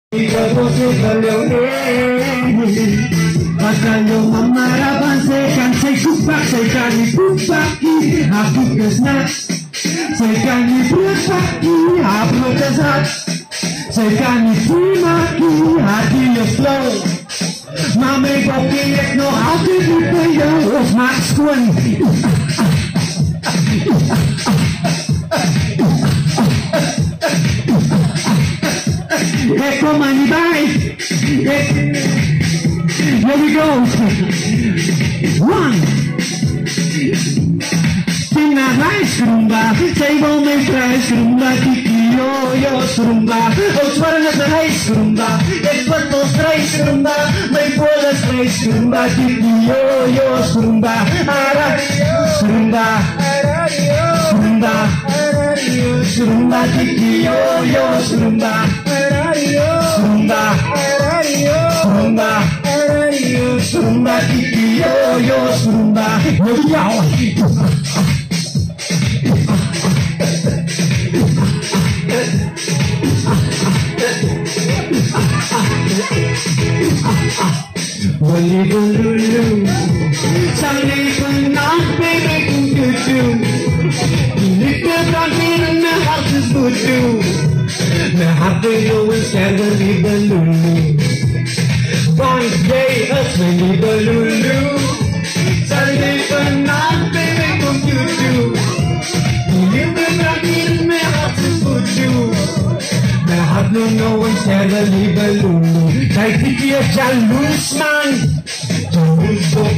Kalau memarahan sekan sekupak sekan dipupaki aku kesnat sekan dipupaki aku kesat sekan dipumaki hati slow mame kopi no hati dipeyo of max kun come on, bye. Here we go. One. Tina rice rumba, table me rice rumba, yo yo rumba. Oh, suara na rice rumba, ekwatos rice rumba, may bolas rice rumba, yo yo rumba, ara rumba, rumba, rumba, yo yo rumba. Rumba, rumba, rumba, yo yo rumba, yo yo. Wali bululu, sampai penat baby kudu. Ini keberanian nak harus budu. Nah, hati yo sekarang di belulu. One day us di belulu. Sampai penat baby kudu. Ini keberanian nak harus budu. Nah, hati yo sekarang di belulu. Tapi dia jalur man, jalur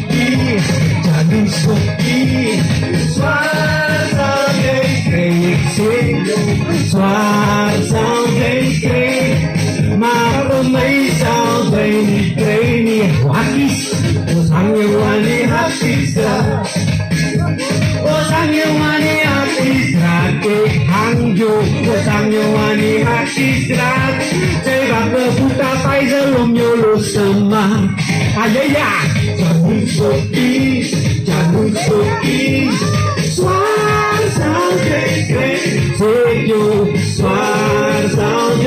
sopi, suara sound marumay sound ni wakis osangewani hapisa ke hangjo osangewani hapisa sebab buta pai zelum yolo sama ayaya jangan sopi suara sound sejo suara sound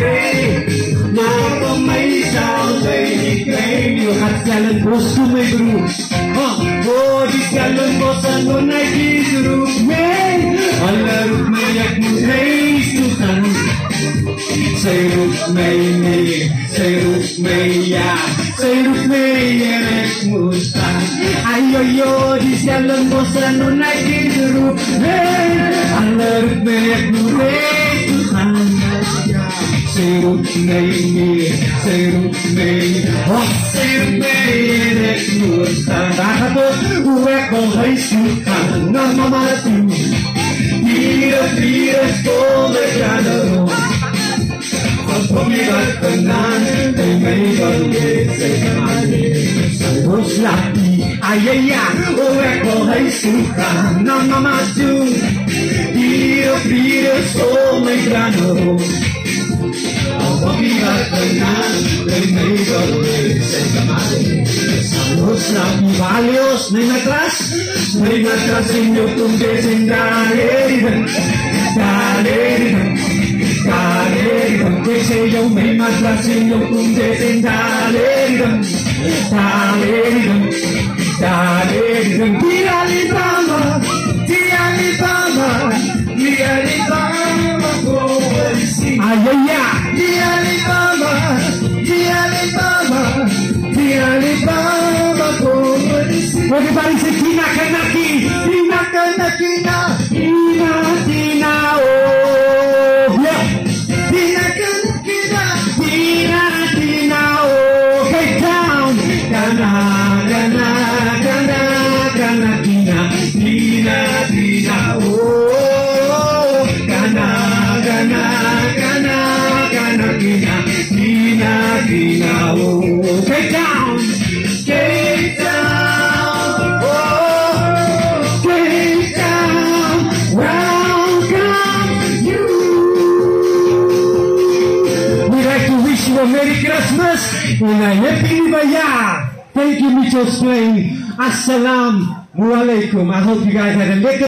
Napa may sound ay yo at jalan bosu may guru oh di jalan bosan mo na guru men alarut may yak mo Tuhan Sayrut may ya Sayrut may yerek mutan ayo yo di jalan bosan mo na guru men alarut may yak mo Tuhan Sayrut may yerek mutan Takapos uwek mo ay sukan na mamati Tiras ko may grano Pag pumigat ka na ay may bagay sa kamali Sayrut laki ayaya uwek mo ay sukan na mamati Tiras ko may grano Pag-ibat ka na, ay may gawin sa kamali. Salos na pibalios, may matras inyo kung desin dalirin. Kasi may matras inyo kung desin dalirin. Di Alibaba, everybody say Tina Kanaki, Tina, oh, yeah. Tina, oh, get down, Tina, oh, Tina, oh, get down, welcome you. We'd like to wish you a Merry Christmas and a Happy New Year. Thank you, Mr. Swain. Assalamu alaikum. I hope you guys had a